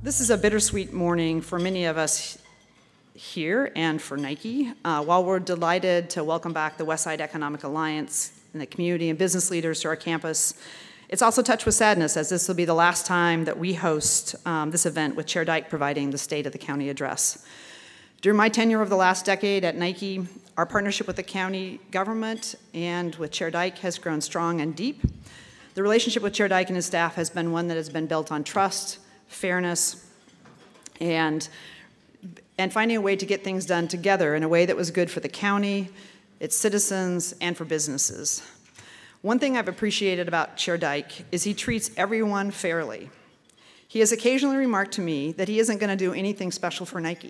This is a bittersweet morning for many of us here and for Nike. While we're delighted to welcome back the Westside Economic Alliance and the community and business leaders to our campus, it's also touched with sadness, as this will be the last time that we host this event with Chair Duyck providing the State of the County address. During my tenure of the last decade at Nike, our partnership with the county government and with Chair Duyck has grown strong and deep. The relationship with Chair Duyck and his staff has been one that has been built on trust, fairness, and finding a way to get things done together in a way that was good for the county, its citizens, and for businesses. One thing I've appreciated about Chair Duyck is he treats everyone fairly. He has occasionally remarked to me that he isn't going to do anything special for Nike,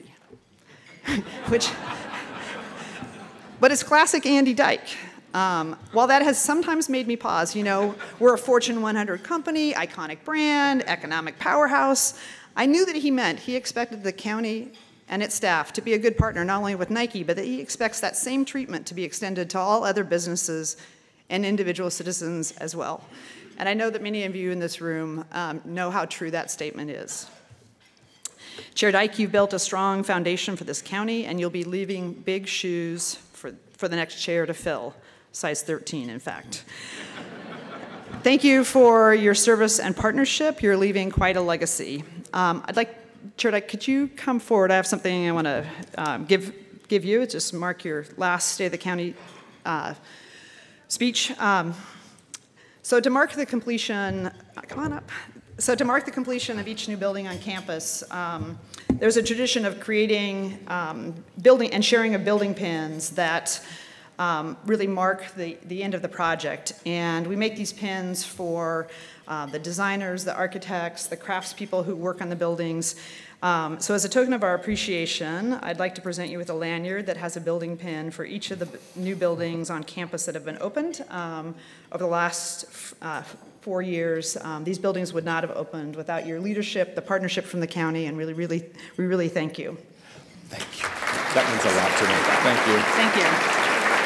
but it's classic Andy Duyck. While that has sometimes made me pause, you know, we're a Fortune 100 company, iconic brand, economic powerhouse, I knew that he expected the county and its staff to be a good partner not only with Nike, but that he expects that same treatment to be extended to all other businesses and individual citizens as well. And I know that many of you in this room know how true that statement is. Chair Duyck, you've built a strong foundation for this county, and you'll be leaving big shoes for the next chair to fill. Size 13, in fact. Thank you for your service and partnership. You're leaving quite a legacy. Chair Duyck, could you come forward? I have something I want to give you. It's just mark your last State of the County speech. So to mark the completion, come on up. So to mark the completion of each new building on campus, there's a tradition of creating, building and sharing of building pins that really mark the end of the project. And we make these pins for the designers, the architects, the craftspeople who work on the buildings. So as a token of our appreciation, I'd like to present you with a lanyard that has a building pin for each of the new buildings on campus that have been opened. Over the last 4 years, these buildings would not have opened without your leadership, the partnership from the county, and we really thank you. Thank you. That means a lot to me. Thank you. Thank you.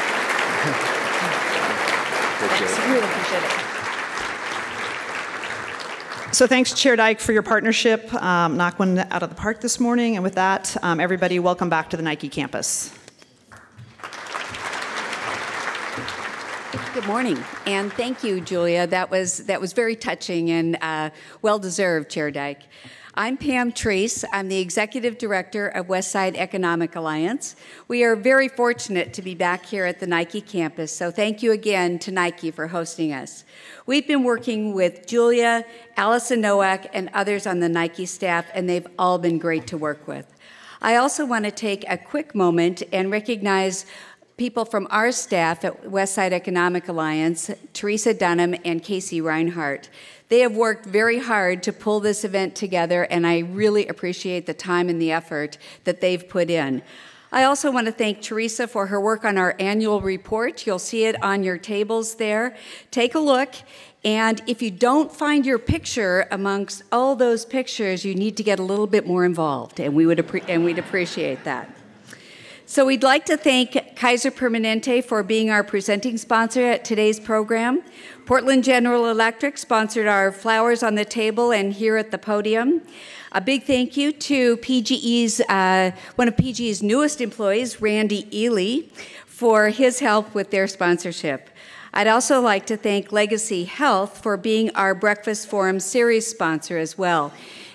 Thanks, really appreciate it. So thanks, Chair Duyck, for your partnership. Knock one out of the park this morning. And with that, everybody, welcome back to the Nike campus. Good morning, and thank you, Julia. That was very touching and well-deserved, Chair Duyck. I'm Pam Treese. I'm the Executive Director of Westside Economic Alliance. We are very fortunate to be back here at the Nike campus, so thank you again to Nike for hosting us. We've been working with Julia, Allison Nowak, and others on the Nike staff, and they've all been great to work with. I also want to take a quick moment and recognize people from our staff at Westside Economic Alliance, Teresa Dunham and Casey Reinhart. They have worked very hard to pull this event together, and I really appreciate the time and the effort that they've put in. I also want to thank Teresa for her work on our annual report. You'll see it on your tables there. Take a look, and if you don't find your picture amongst all those pictures, you need to get a little bit more involved, and we'd appreciate that. So we'd like to thank Kaiser Permanente for being our presenting sponsor at today's program. Portland General Electric sponsored our flowers on the table and here at the podium. A big thank you to PGE's, one of PGE's newest employees, Randy Ely, for his help with their sponsorship. I'd also like to thank Legacy Health for being our Breakfast Forum series sponsor as well.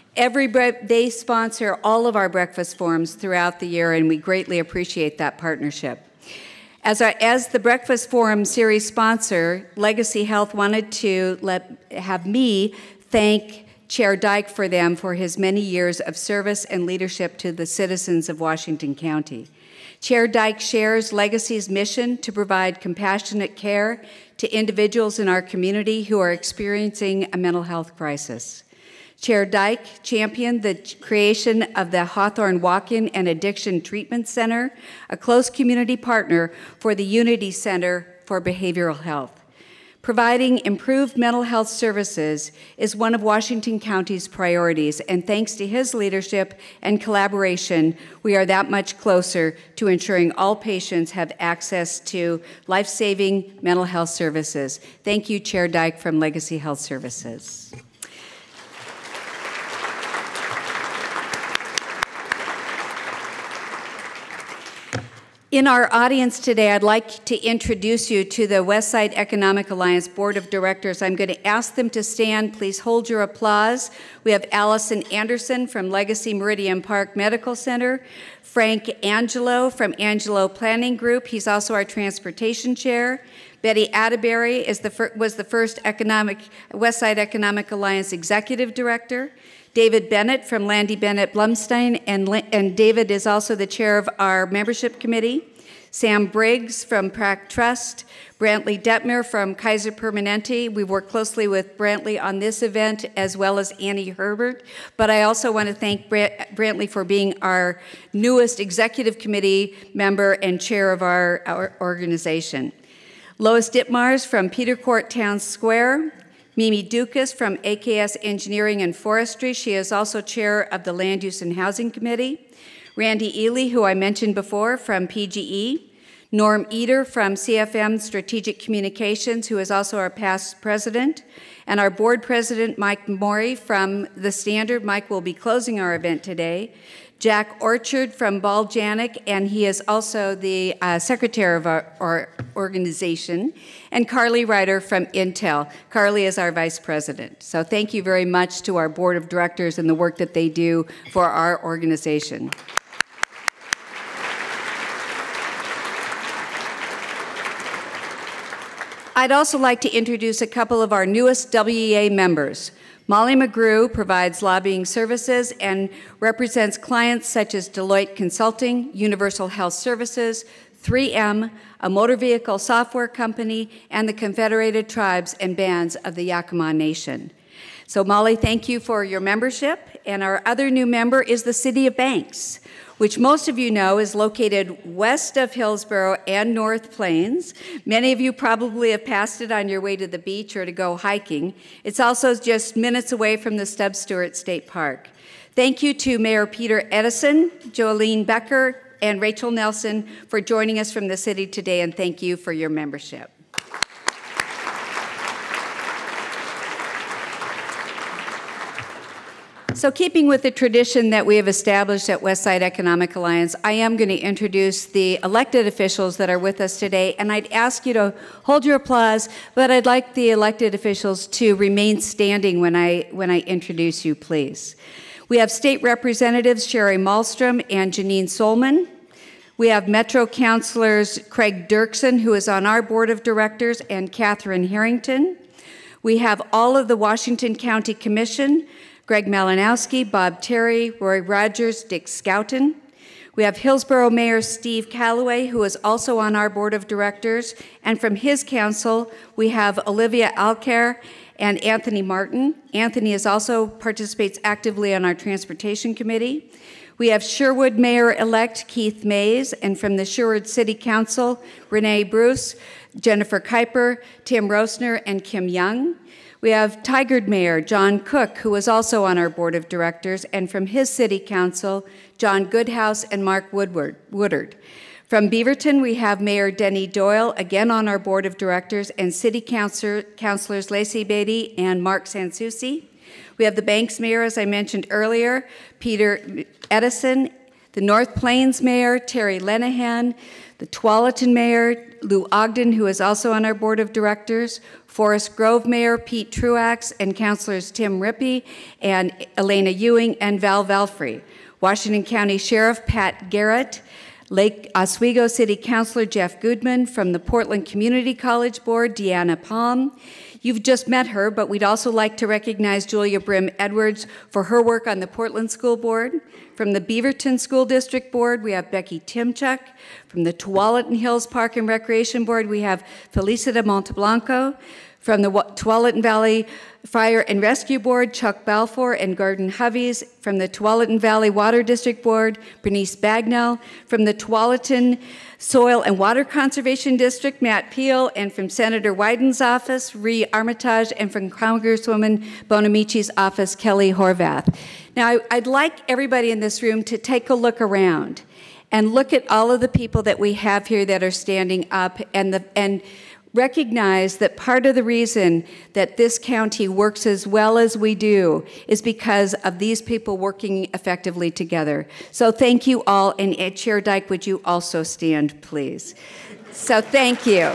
They sponsor all of our breakfast forums throughout the year, and we greatly appreciate that partnership. As the Breakfast Forum series sponsor, Legacy Health wanted to have me thank Chair Duyck for his many years of service and leadership to the citizens of Washington County. Chair Duyck shares Legacy's mission to provide compassionate care to individuals in our community who are experiencing a mental health crisis. Chair Duyck championed the creation of the Hawthorne Walk-In and Addiction Treatment Center, a close community partner for the Unity Center for Behavioral Health. Providing improved mental health services is one of Washington County's priorities, and thanks to his leadership and collaboration, we are that much closer to ensuring all patients have access to life-saving mental health services. Thank you, Chair Duyck from Legacy Health Services. In our audience today, I'd like to introduce you to the Westside Economic Alliance Board of Directors. I'm going to ask them to stand. Please hold your applause. We have Allison Anderson from Legacy Meridian Park Medical Center, Frank Angelo from Angelo Planning Group. He's also our transportation chair. Betty Atterbury was the first Westside Economic Alliance Executive Director. David Bennett from Landy Bennett Blumstein, and David is also the chair of our membership committee. Sam Briggs from Prac Trust. Brantley Detmer from Kaiser Permanente. We work closely with Brantley on this event, as well as Annie Herbert. But I also want to thank Brantley for being our newest executive committee member and chair of our organization. Lois Ditmars from Peter Court Town Square. Mimi Dukas from AKS Engineering and Forestry. She is also chair of the Land Use and Housing Committee. Randy Ely, who I mentioned before, from PGE. Norm Eder from CFM Strategic Communications, who is also our past president. And our board president, Mike Morey from The Standard. Mike will be closing our event today. Jack Orchard from Ball Janik, and he is also the secretary of our organization, and Carly Ryder from Intel. Carly is our vice president. So thank you very much to our board of directors and the work that they do for our organization. I'd also like to introduce a couple of our newest WEA members. Molly McGrew provides lobbying services and represents clients such as Duyck Consulting, Universal Health Services, 3M, a motor vehicle software company, and the Confederated Tribes and Bands of the Yakama Nation. So Molly, thank you for your membership. And our other new member is the City of Banks, which most of you know is located west of Hillsborough and North Plains. Many of you probably have passed it on your way to the beach or to go hiking. It's also just minutes away from the Stubbs Stewart State Park. Thank you to Mayor Peter Edison, Jolene Becker, and Rachel Nelson for joining us from the city today, and thank you for your membership. So keeping with the tradition that we have established at Westside Economic Alliance, I am going to introduce the elected officials that are with us today, and I'd ask you to hold your applause, but I'd like the elected officials to remain standing when I introduce you, please. We have State Representatives Sherry Malmstrom and Janine Solman. We have Metro Councilors Craig Dirksen, who is on our board of directors, and Catherine Harrington. We have all of the Washington County Commission, Greg Malinowski, Bob Terry, Roy Rogers, Dick Scouten. We have Hillsborough Mayor Steve Calloway, who is also on our board of directors. And from his council, we have Olivia Alcar and Anthony Martin. Anthony also participates actively on our transportation committee. We have Sherwood Mayor-elect Keith Mays, and from the Sherwood City Council, Renee Bruce, Jennifer Kuiper, Tim Rosner, and Kim Young. We have Tigard Mayor John Cook, who is also on our board of directors, and from his city council, John Goodhouse and Mark Woodard. From Beaverton, we have Mayor Denny Doyle, again on our board of directors, and city councilors Lacey Beatty and Mark Sansucci. We have the Banks Mayor, as I mentioned earlier, Peter Edison, the North Plains Mayor, Terry Lenahan, the Tualatin Mayor, Lou Ogden, who is also on our board of directors, Forest Grove Mayor Pete Truax, and Councilors Tim Rippey and Elena Ewing and Val Valfrey. Washington County Sheriff Pat Garrett, Lake Oswego City Councilor Jeff Goodman, from the Portland Community College Board, Deanna Palm. You've just met her, but we'd also like to recognize Julia Brim Edwards for her work on the Portland School Board. From the Beaverton School District Board, we have Becky Timchuk. From the Tualatin Hills Park and Recreation Board, we have Felicita Monteblanco. From the Tualatin Valley Fire and Rescue Board, Chuck Balfour and Gordon Hovey's. From the Tualatin Valley Water District Board, Bernice Bagnell. From the Tualatin Soil and Water Conservation District, Matt Peel. And from Senator Wyden's office, Ree Armitage. And from Congresswoman Bonamici's office, Kelly Horvath. Now, I'd like everybody in this room to take a look around and look at all of the people that we have here that are standing up, and recognize that part of the reason that this county works as well as we do is because of these people working effectively together. So thank you all, and Chair Duyck, would you also stand, please? So thank you.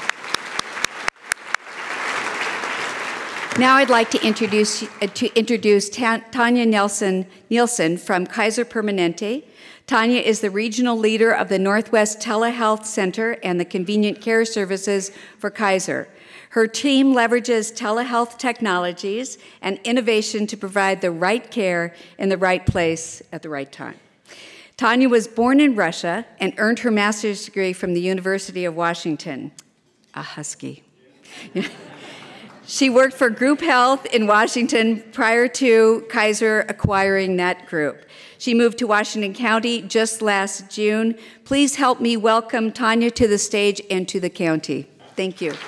Now I'd like to introduce Tanya Nielsen from Kaiser Permanente. Tanya is the regional leader of the Northwest Telehealth Center and the Convenient Care Services for Kaiser. Her team leverages telehealth technologies and innovation to provide the right care in the right place at the right time. Tanya was born in Russia and earned her master's degree from the University of Washington. A husky. She worked for Group Health in Washington prior to Kaiser acquiring that group. She moved to Washington County just last June. Please help me welcome Tanya to the stage and to the county. Thank you.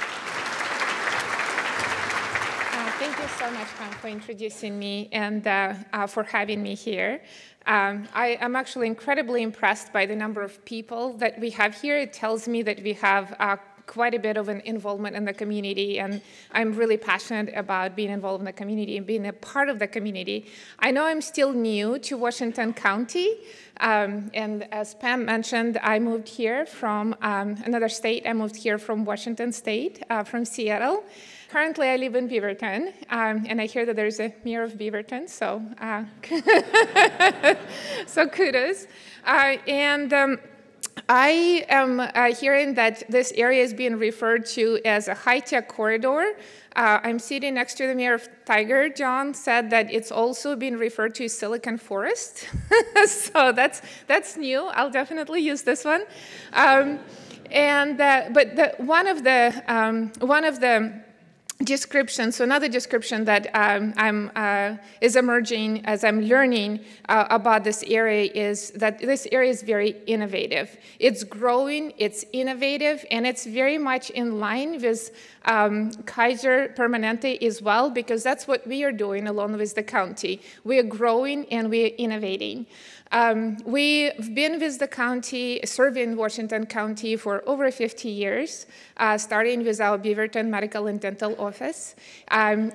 Thank you so much, Pam, for introducing me and for having me here. I am actually incredibly impressed by the number of people that we have here. It tells me that we have quite a bit of an involvement in the community, and I'm really passionate about being involved in the community and being a part of the community. I know I'm still new to Washington County, and as Pam mentioned, I moved here from another state. I moved here from Washington State, from Seattle. Currently, I live in Beaverton, and I hear that there's a mayor of Beaverton, so, so kudos. I am hearing that this area is being referred to as a high-tech corridor. I'm sitting next to the mayor of Tiger. John said that it's also being referred to as Silicon Forest. So that's new. I'll definitely use this one. One of the description, so another description that is emerging as I'm learning about this area is that this area is very innovative. It's growing, it's innovative, and it's very much in line with Kaiser Permanente as well, because that's what we are doing along with the county. We are growing and we are innovating. We've been with the county, serving Washington County for over 50 years, starting with our Beaverton Medical and Dental Office. In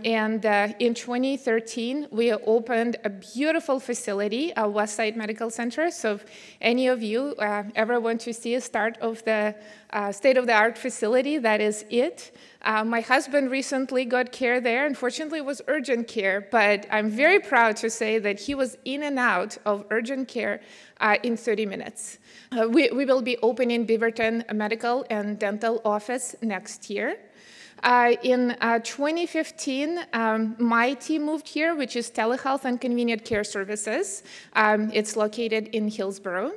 2013, we opened a beautiful facility, our Westside Medical Center. So if any of you ever want to see a start of the state-of-the-art facility, that is it. My husband recently got care there. Unfortunately, it was urgent care, but I'm very proud to say that he was in and out of urgent care in 30 minutes. We will be opening Beaverton Medical and Dental Office next year. In 2015, my team moved here, which is Telehealth and Convenient Care Services. It's located in Hillsborough.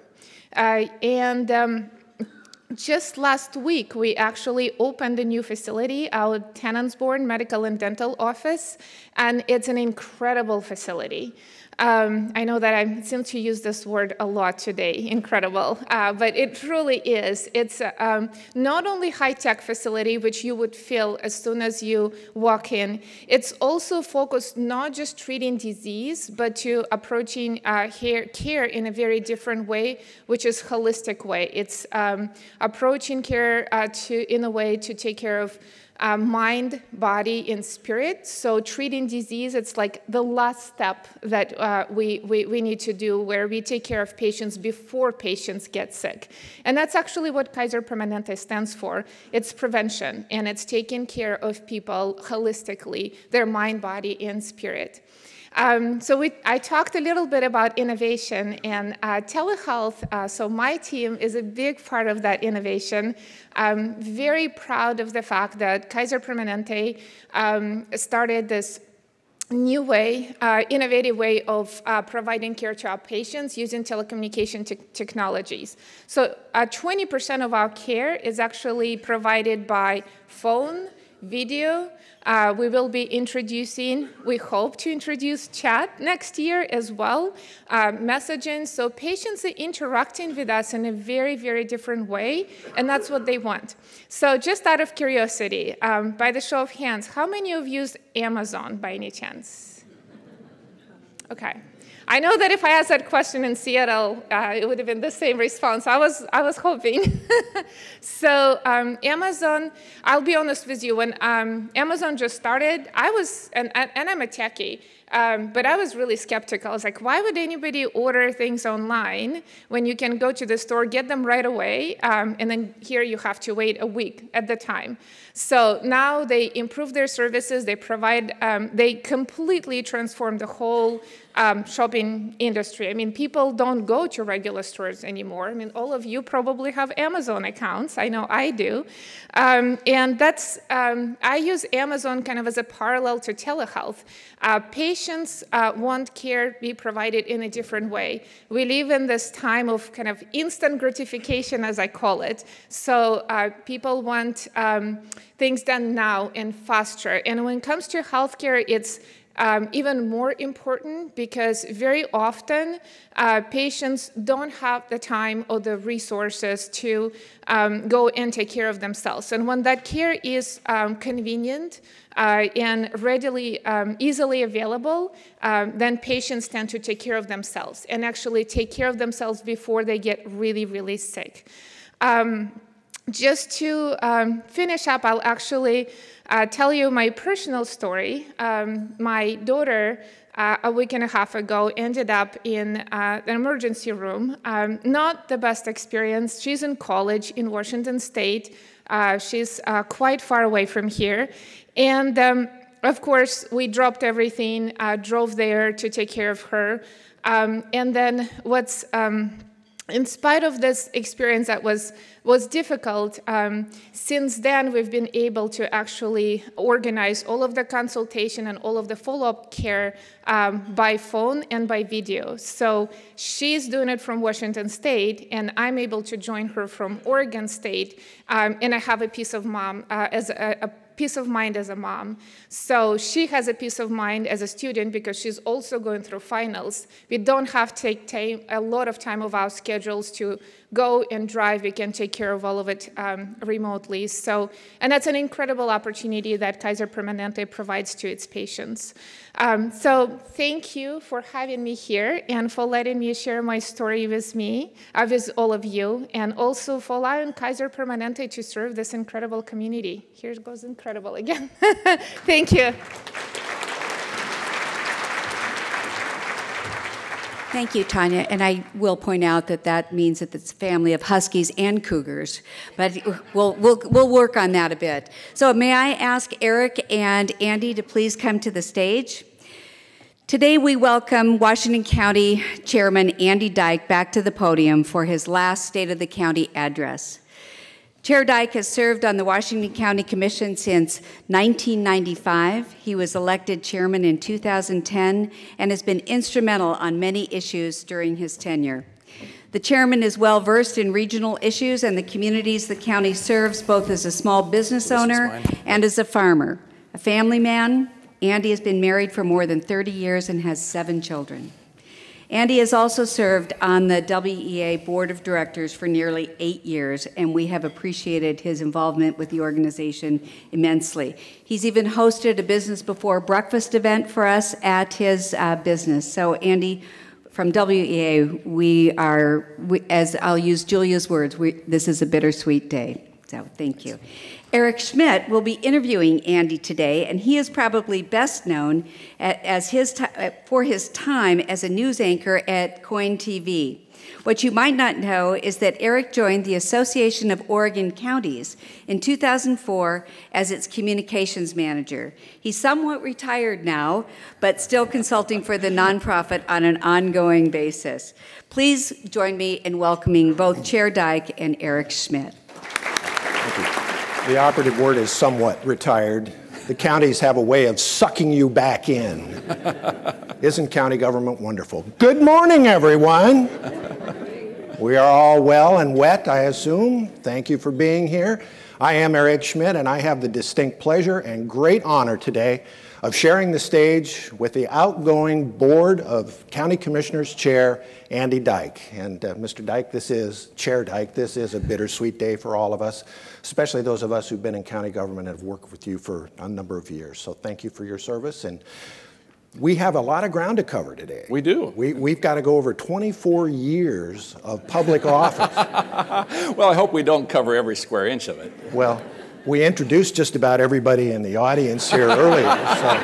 Just last week, we actually opened a new facility, our Tenants-Bourne Medical and Dental Office, and it's an incredible facility. I know that I seem to use this word a lot today, incredible, but it truly is. It's not only high-tech facility, which you would feel as soon as you walk in. It's also focused not just treating disease, but to approaching care in a very different way, which is holistic way. It's approaching care in a way to take care of mind, body, and spirit. So treating disease, it's like the last step that we need to do, where we take care of patients before patients get sick. And that's actually what Kaiser Permanente stands for. It's prevention, and it's taking care of people holistically, their mind, body, and spirit. I talked a little bit about innovation and telehealth. So my team is a big part of that innovation. I'm very proud of the fact that Kaiser Permanente started this new way, innovative way of providing care to our patients using telecommunication technologies. So 20% of our care is actually provided by phone, video. We will be introducing, we hope to introduce chat next year as well, messaging. So patients are interacting with us in a very, very different way, and that's what they want. So just out of curiosity, by the show of hands, how many of you use Amazon by any chance? Okay. I know that if I asked that question in Seattle, it would have been the same response. I was hoping. So Amazon, I'll be honest with you, when Amazon just started, and I'm a techie, but I was really skeptical. I was like, why would anybody order things online when you can go to the store, get them right away, and then here you have to wait a week at the time. So now they improve their services, they provide, they completely transform the whole shopping industry. I mean, people don't go to regular stores anymore. I mean, all of you probably have Amazon accounts. I know I do. And that's, I use Amazon kind of as a parallel to telehealth. Patients want care be provided in a different way. We live in this time of kind of instant gratification, as I call it. So people want things done now and faster. And when it comes to healthcare, it's even more important because very often patients don't have the time or the resources to go and take care of themselves. And when that care is convenient and readily, easily available, then patients tend to take care of themselves and actually take care of themselves before they get really, really sick. Just to finish up, I'll actually tell you my personal story. My daughter, a week and a half ago, ended up in an emergency room. Not the best experience. She's in college in Washington State. She's quite far away from here. And of course, we dropped everything, drove there to take care of her. And then in spite of this experience that was difficult, since then we've been able to actually organize all of the consultation and all of the follow-up care by phone and by video. So she's doing it from Washington State, and I'm able to join her from Oregon State, and I have a peace of mind as a mom. So she has a peace of mind as a student because she's also going through finals. We don't have to take a lot of time of our schedules to go and drive. We can take care of all of it remotely. So, and that's an incredible opportunity that Kaiser Permanente provides to its patients. So thank you for having me here and for letting me share my story with all of you, and also for allowing Kaiser Permanente to serve this incredible community. Here goes incredible again. Thank you. Thank you, Tanya. And I will point out that that means that it's a family of Huskies and Cougars, but we'll work on that a bit. So may I ask Eric and Andy to please come to the stage? Today we welcome Washington County Chairman Andy Duyck back to the podium for his last State of the County address. Chair Duyck has served on the Washington County Commission since 1995. He was elected chairman in 2010 and has been instrumental on many issues during his tenure. The chairman is well versed in regional issues and the communities the county serves, both as a small business owner and as a farmer. A family man, Andy has been married for more than 30 years and has 7 children. Andy has also served on the WEA Board of Directors for nearly 8 years, and we have appreciated his involvement with the organization immensely. He's even hosted a Business Before Breakfast event for us at his business. So, Andy, from WEA, as I'll use Julia's words, this is a bittersweet day. So, thank you. Eric Schmidt will be interviewing Andy today, and he is probably best known for his time as a news anchor at Coin TV. What you might not know is that Eric joined the Association of Oregon Counties in 2004 as its communications manager. He's somewhat retired now, but still consulting for the nonprofit on an ongoing basis. Please join me in welcoming both Chair Duyck and Eric Schmidt. Thank you. The operative word is somewhat retired. The counties have a way of sucking you back in. Isn't county government wonderful? Good morning, everyone. We are all well and wet, I assume. Thank you for being here. I am Eric Schmidt, and I have the distinct pleasure and great honor today of sharing the stage with the outgoing Board of County Commissioners Chair, Andy Duyck. And Mr. Duyck, Chair Duyck, this is a bittersweet day for all of us, especially those of us who've been in county government and have worked with you for a number of years. So thank you for your service. And We have a lot of ground to cover today. We do. We've got to go over 24 years of public office. Well, I hope we don't cover every square inch of it. Well, we introduced just about everybody in the audience here earlier,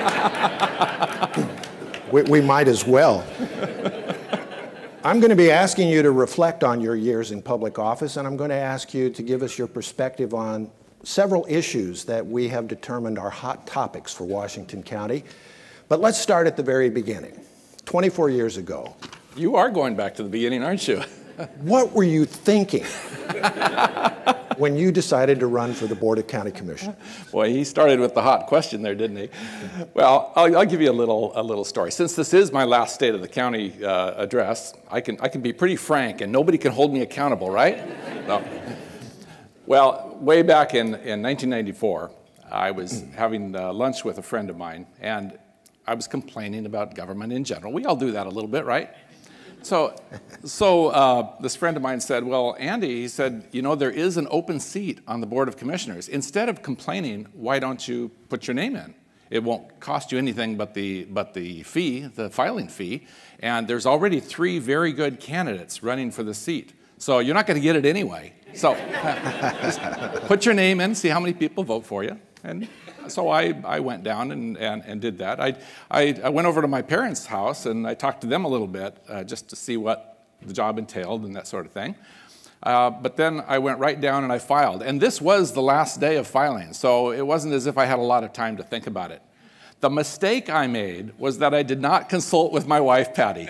so we might as well. I'm going to be asking you to reflect on your years in public office, and I'm going to ask you to give us your perspective on several issues that we have determined are hot topics for Washington County. But let's start at the very beginning. 24 years ago. You are going back to the beginning, aren't you? What were you thinking when you decided to run for the Board of County Commissioners? Boy, he started with the hot question there, didn't he? Well, I'll give you a little story. Since this is my last State of the County address, I can be pretty frank, and nobody can hold me accountable, right? No. Well, way back in 1994, I was having lunch with a friend of mine, and I was complaining about government in general. We all do that a little bit, right? So this friend of mine said, well, Andy, he said, you know, there is an open seat on the Board of Commissioners. Instead of complaining, why don't you put your name in? It won't cost you anything but the fee, the filing fee, and there's already 3 very good candidates running for the seat. So you're not going to get it anyway. So just put your name in, see how many people vote for you. And so I went down and did that. I went over to my parents' house and I talked to them a little bit just to see what the job entailed and that sort of thing. But then I went right down and I filed. And this was the last day of filing, so it wasn't as if I had a lot of time to think about it. The mistake I made was that I did not consult with my wife, Patty.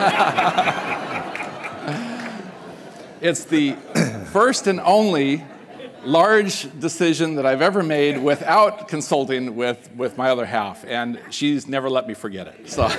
It's the first and only large decision that I've ever made without consulting with my other half, and she's never let me forget it. So,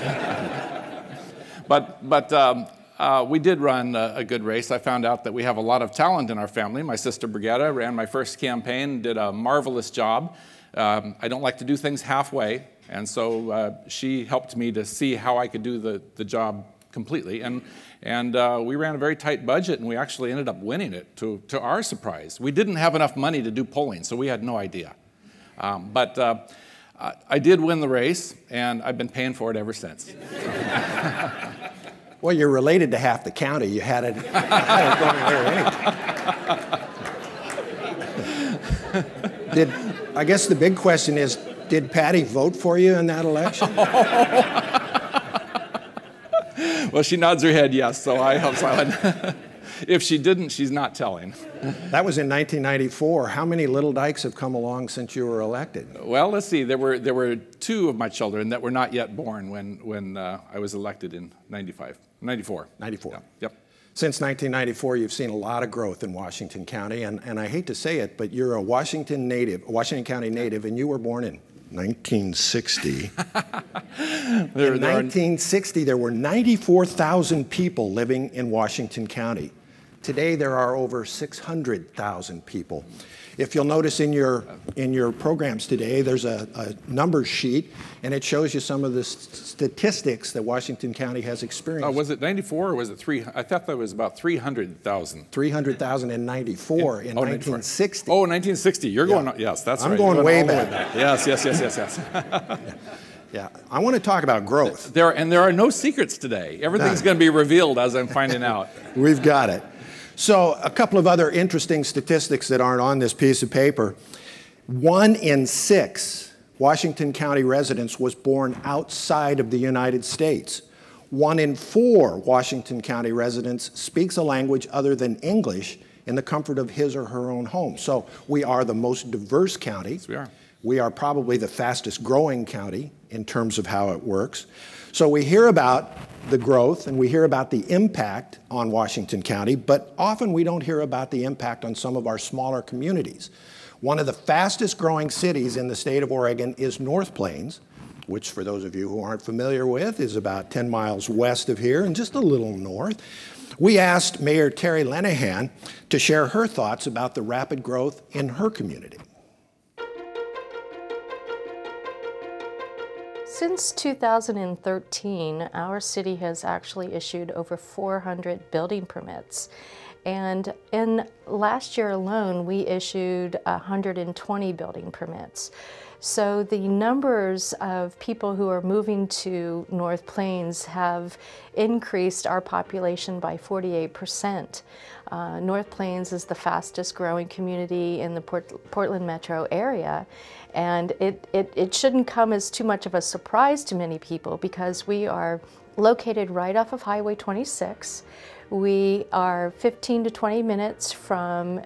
but we did run a good race. I found out that we have a lot of talent in our family. My sister Brigetta ran my first campaign, did a marvelous job. I don't like to do things halfway, and so she helped me to see how I could do the job completely. And we ran a very tight budget, and we actually ended up winning it, to our surprise. We didn't have enough money to do polling, so we had no idea. But I did win the race, and I've been paying for it ever since. Well, you're related to half the county. You had it going there anyway. I guess the big question is, did Patty vote for you in that election? Well, she nods her head yes, so I hope so. If she didn't, she's not telling. That was in 1994. How many little Dykes have come along since you were elected? Well, let's see. There were 2 of my children that were not yet born when I was elected in 94. 94. Yeah. Yep. Since 1994, you've seen a lot of growth in Washington County, and I hate to say it, but you're a Washington County native, and you were born in 1960. In 1960, there were 94,000 people living in Washington County. Today, there are over 600,000 people. If you'll notice in your programs today, there's a numbers sheet, and it shows you some of the statistics that Washington County has experienced. Was it 94 or was it 3? I thought that was about 300,000. 300,000 in 94. In 1960. Oh, 1960. You're going, yes, that's right. I'm going way back. Yes. Yeah, I want to talk about growth. There are no secrets today. Everything's going to be revealed as I'm finding out. We've got it. So a couple of other interesting statistics that aren't on this piece of paper. 1 in 6 Washington County residents was born outside of the United States. 1 in 4 Washington County residents speaks a language other than English in the comfort of his or her own home. So we are the most diverse county. Yes, we are. We are probably the fastest growing county in terms of how it works. So we hear about the growth and we hear about the impact on Washington County, but often we don't hear about the impact on some of our smaller communities. One of the fastest growing cities in the state of Oregon is North Plains, which for those of you who aren't familiar with is about 10 miles west of here and just a little north. We asked Mayor Terry Lenahan to share her thoughts about the rapid growth in her community. Since 2013, our city has actually issued over 400 building permits. And in last year alone, we issued 120 building permits. So the numbers of people who are moving to North Plains have increased our population by 48%. North Plains is the fastest growing community in the Portland metro area. And it shouldn't come as too much of a surprise to many people because we are located right off of Highway 26. We are 15 to 20 minutes from,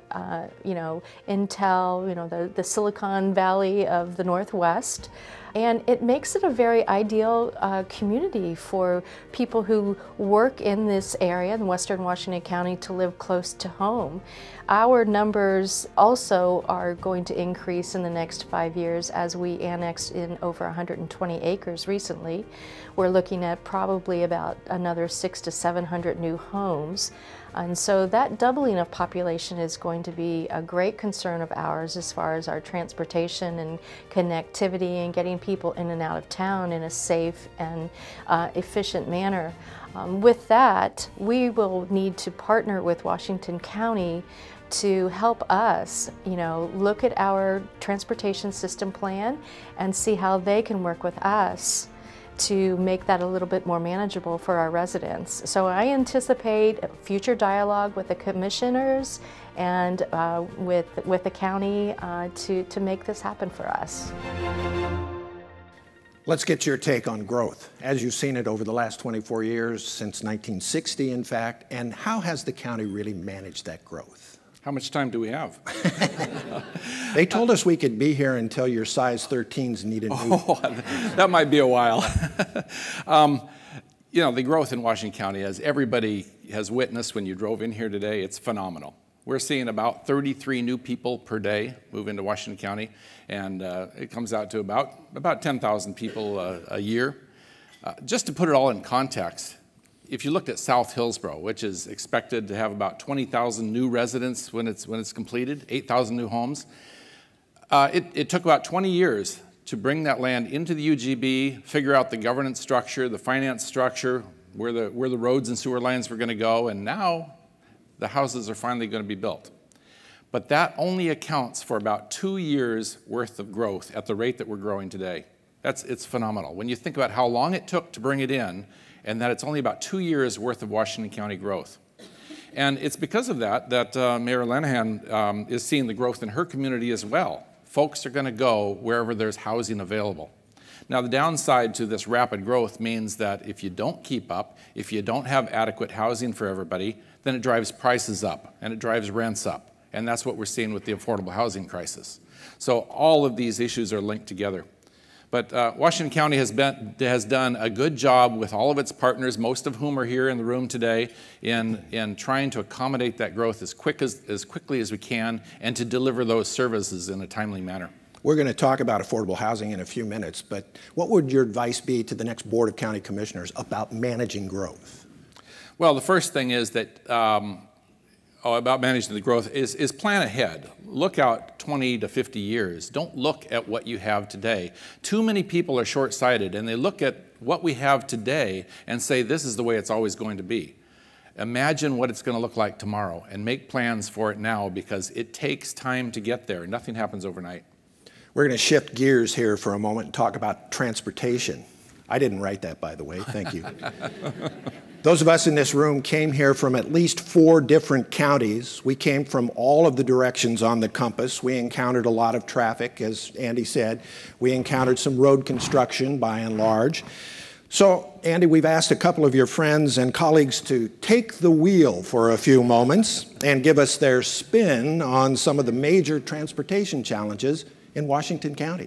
Intel, the Silicon Valley of the Northwest. And it makes it a very ideal community for people who work in this area in Western Washington County to live close to home. Our numbers also are going to increase in the next 5 years as we annex in over 120 acres recently. We're looking at probably about another 600 to 700 new homes. And so that doubling of population is going to be a great concern of ours as far as our transportation and connectivity and getting people in and out of town in a safe and efficient manner. With that, we will need to partner with Washington County to help us, look at our transportation system plan and see how they can work with us to make that a little bit more manageable for our residents. So I anticipate future dialogue with the commissioners and with the county to make this happen for us. Let's get your take on growth, as you've seen it over the last 24 years, since 1960 in fact, and how has the county really managed that growth? How much time do we have? They told us we could be here until your size 13s needed new. Oh, that might be a while. The growth in Washington County, as everybody has witnessed when you drove in here today, it's phenomenal. We're seeing about 33 new people per day move into Washington County, and it comes out to about 10,000 people a year. Just to put it all in context, if you looked at South Hillsborough, which is expected to have about 20,000 new residents when it's completed, 8,000 new homes, it took about 20 years to bring that land into the UGB, figure out the governance structure, the finance structure, where the roads and sewer lines were going to go, and now the houses are finally going to be built. But that only accounts for about 2 years worth of growth at the rate that we're growing today. It's phenomenal. When you think about how long it took to bring it in, and that it's only about 2 years worth of Washington County growth. And it's because of that Mayor Lenahan is seeing the growth in her community as well. Folks are going to go wherever there's housing available. Now, the downside to this rapid growth means that if you don't keep up, if you don't have adequate housing for everybody, then it drives prices up and it drives rents up. And that's what we're seeing with the affordable housing crisis. So all of these issues are linked together. But Washington County has done a good job with all of its partners, most of whom are here in the room today, in trying to accommodate that growth as quickly as we can and to deliver those services in a timely manner. We're going to talk about affordable housing in a few minutes, but what would your advice be to the next Board of County Commissioners about managing growth? Well, the first thing is that about managing the growth is plan ahead. Look out 20 to 50 years. Don't look at what you have today. Too many people are short-sighted and they look at what we have today and say this is the way it's always going to be. Imagine what it's going to look like tomorrow and make plans for it now because it takes time to get there. Nothing happens overnight. We're going to shift gears here for a moment and talk about transportation. I didn't write that, by the way. Thank you. Those of us in this room came here from at least 4 different counties. We came from all of the directions on the compass. We encountered a lot of traffic, as Andy said. We encountered some road construction, by and large. So, Andy, we've asked a couple of your friends and colleagues to take the wheel for a few moments and give us their spin on some of the major transportation challenges in Washington County.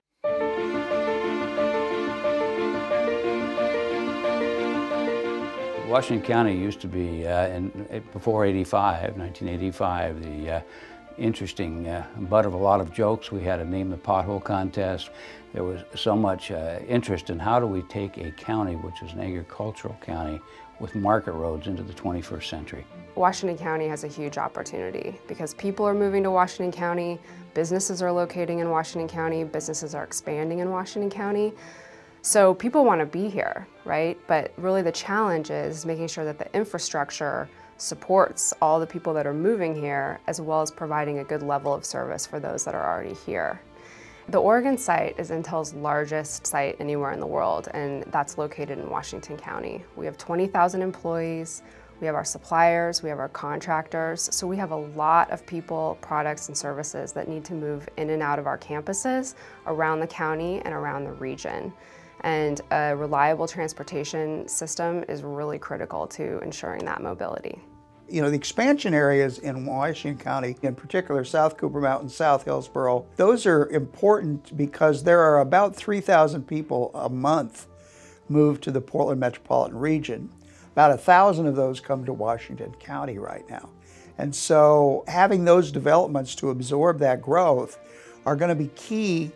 Washington County used to be, before 1985, the interesting butt of a lot of jokes. We had a Name the Pothole contest. There was so much interest in how do we take a county, which is an agricultural county, with market roads into the 21st century. Washington County has a huge opportunity because people are moving to Washington County, businesses are locating in Washington County, businesses are expanding in Washington County. So people want to be here, right? But really the challenge is making sure that the infrastructure supports all the people that are moving here, as well as providing a good level of service for those that are already here. The Oregon site is Intel's largest site anywhere in the world, and that's located in Washington County. We have 20,000 employees, we have our suppliers, we have our contractors, so we have a lot of people, products, and services that need to move in and out of our campuses around the county and around the region. And a reliable transportation system is really critical to ensuring that mobility. You know, the expansion areas in Washington County, in particular South Cooper Mountain, South Hillsborough, those are important because there are about 3,000 people a month move to the Portland metropolitan region. About 1,000 of those come to Washington County right now. And so having those developments to absorb that growth are going to be key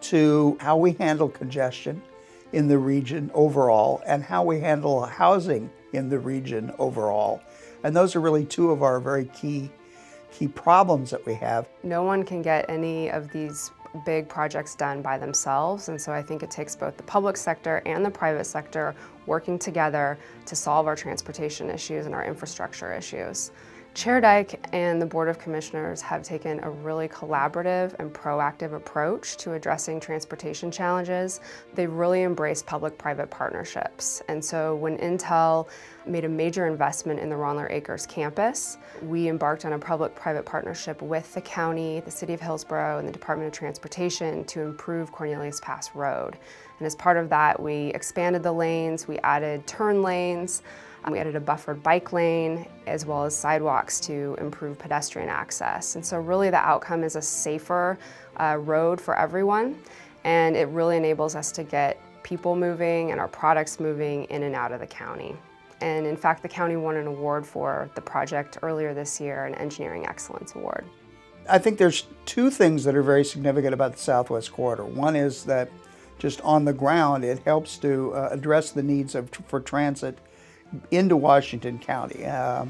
to how we handle congestion in the region overall and how we handle housing in the region overall. And those are really two of our very key problems that we have. No one can get any of these big projects done by themselves, and so I think it takes both the public sector and the private sector working together to solve our transportation issues and our infrastructure issues. Chair Duyck and the Board of Commissioners have taken a really collaborative and proactive approach to addressing transportation challenges. They've really embraced public-private partnerships. And so when Intel made a major investment in the Ronler Acres campus, we embarked on a public-private partnership with the county, the City of Hillsborough, and the Department of Transportation to improve Cornelius Pass Road. And as part of that, we expanded the lanes, we added turn lanes, we added a buffered bike lane, as well as sidewalks to improve pedestrian access. And so really the outcome is a safer road for everyone, and it really enables us to get people moving and our products moving in and out of the county. And in fact, the county won an award for the project earlier this year, an Engineering Excellence Award. I think there's two things that are very significant about the Southwest Corridor. One is that just on the ground, it helps to address the needs for transit into Washington County.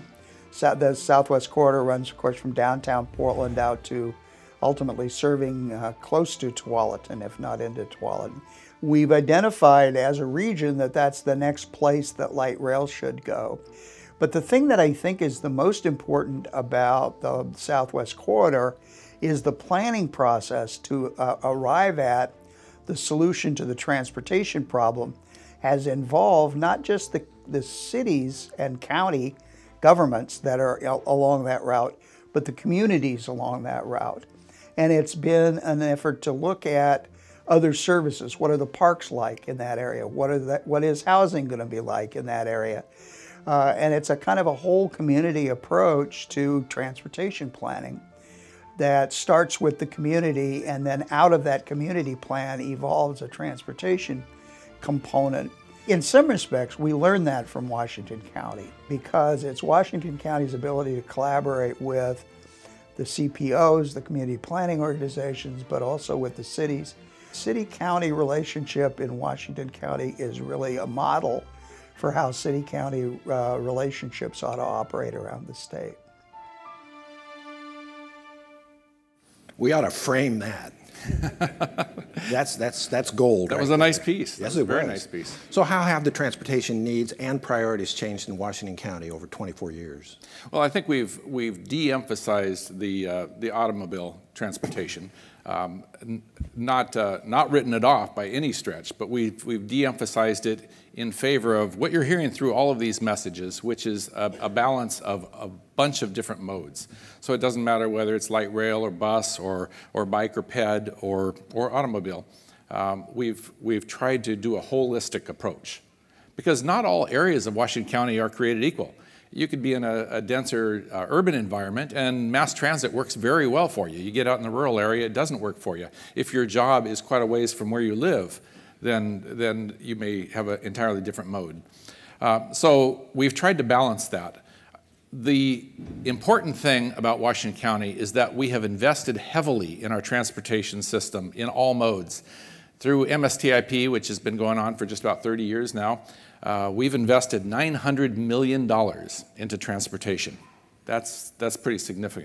The Southwest Corridor runs, of course, from downtown Portland out to ultimately serving close to Tualatin, if not into Tualatin. We've identified as a region that that's the next place that light rail should go. But the thing that I think is the most important about the Southwest Corridor is the planning process to arrive at the solution to the transportation problem has involved not just the cities and county governments that are along that route, but the communities along that route. And it's been an effort to look at other services. What are the parks like in that area? What is housing going to be like in that area? And it's a kind of a whole community approach to transportation planning that starts with the community, and then out of that community plan evolves a transportation component. In some respects, we learned that from Washington County because it's Washington County's ability to collaborate with the CPOs, the community planning organizations, but also with the cities. City-county relationship in Washington County is really a model for how city-county relationships ought to operate around the state. We ought to frame that. That's gold. That was a nice piece. Yes, that was it a very was. nice piece. So how have the transportation needs and priorities changed in Washington County over 24 years? Well, I think we've de-emphasized the automobile transportation. Not written it off by any stretch, but we've de-emphasized it in favor of what you're hearing through all of these messages, which is a balance of a bunch of different modes. So it doesn't matter whether it's light rail or bus or bike or ped or automobile. We've tried to do a holistic approach because not all areas of Washington County are created equal. You could be in a denser urban environment and mass transit works very well for you. You get out in the rural area, it doesn't work for you. If your job is quite a ways from where you live, then you may have an entirely different mode. So we've tried to balance that. The important thing about Washington County is that we have invested heavily in our transportation system in all modes. Through MSTIP, which has been going on for just about 30 years now, we've invested $900 million into transportation. That's pretty significant.